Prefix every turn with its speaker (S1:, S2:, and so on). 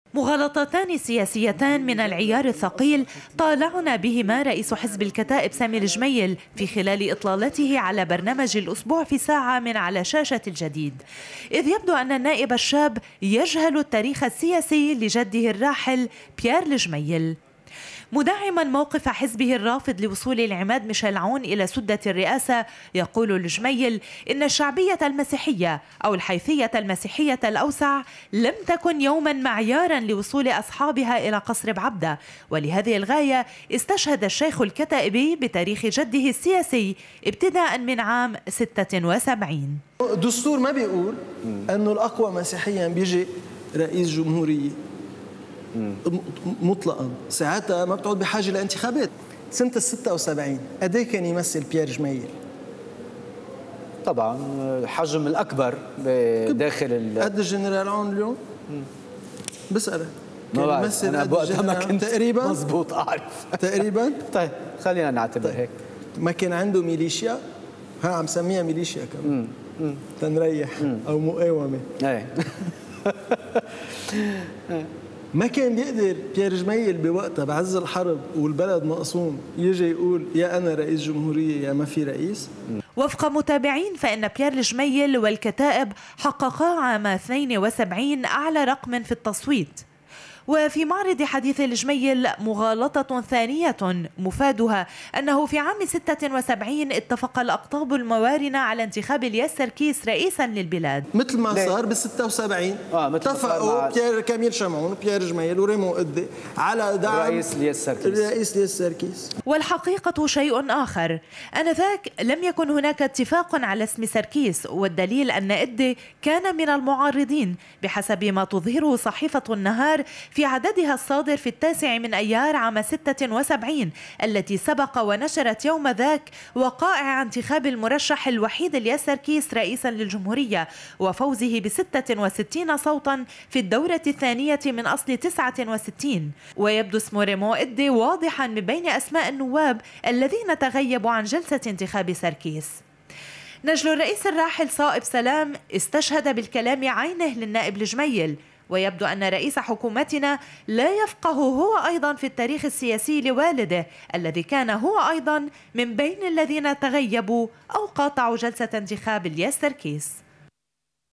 S1: مغالطتان سياسيتان من العيار الثقيل طالعنا بهما رئيس حزب الكتائب سامي الجميل في خلال إطلالته على برنامج الأسبوع في ساعة من على شاشة الجديد، إذ يبدو أن النائب الشاب يجهل التاريخ السياسي لجده الراحل بيير الجميل. مدعما موقف حزبه الرافض لوصول العماد ميشيل عون إلى سدة الرئاسة، يقول الجميل إن الشعبية المسيحية أو الحيثية المسيحية الأوسع لم تكن يوما معيارا لوصول أصحابها إلى قصر بعبدة، ولهذه الغاية استشهد الشيخ الكتائبي بتاريخ جده السياسي ابتداء من عام 76.
S2: الدستور ما بيقول أنه الأقوى مسيحيا بيجي رئيس جمهورية مطلقا، ساعتها ما بتعود بحاجه لانتخابات. سنه ال 76 قد ايه كان يمثل بيير جميل؟
S3: طبعا الحجم الاكبر بداخل
S2: قد الجنرال عون اليوم؟ بسألك
S3: كان يمثل قد الجنرال
S2: تقريبا؟
S3: مضبوط اعرف
S2: تقريبا.
S3: طيب خلينا نعتبر هيك.
S2: ما كان عنده ميليشيا؟ عم سميها ميليشيا كمان تنريح او مقاومه.
S3: ايه
S2: ما كان بيقدر بيير جميل بوقتها بعز الحرب والبلد مقسوم يجي يقول يا أنا رئيس جمهورية يا ما في رئيس؟
S1: وفق متابعين فإن بيير الجميل والكتائب حققا عام 72 أعلى رقم في التصويت. وفي معرض حديث الجميل مغالطة ثانية مفادها أنه في عام 76 اتفق الأقطاب الموارنة على انتخاب الياس سركيس رئيسا للبلاد،
S2: مثل ما صار بال 76 اتفقوا بيير كاميل شمعون وبيير جميل وريمون قدي على دعم
S3: رئيس الياس سركيس.
S1: والحقيقة شيء آخر، آنذاك لم يكن هناك اتفاق على اسم سركيس، والدليل أن إدي كان من المعارضين بحسب ما تظهره صحيفة النهار في عددها الصادر في 9 من أيار عام 76 التي سبق ونشرت يوم ذاك وقائع انتخاب المرشح الوحيد الياس سركيس رئيسا للجمهورية وفوزه ب66 صوتا في الدورة الثانية من أصل 69. ويبدو اسم ريمون إدي واضحا من بين أسماء النواب الذين تغيبوا عن جلسة انتخاب سركيس. نجل الرئيس الراحل صائب سلام استشهد بالكلام عينه للنائب الجميل، ويبدو أن رئيس حكومتنا لا يفقه هو أيضا في التاريخ السياسي لوالده الذي كان هو أيضا من بين الذين تغيبوا أو قاطعوا جلسة انتخاب الياس سركيس.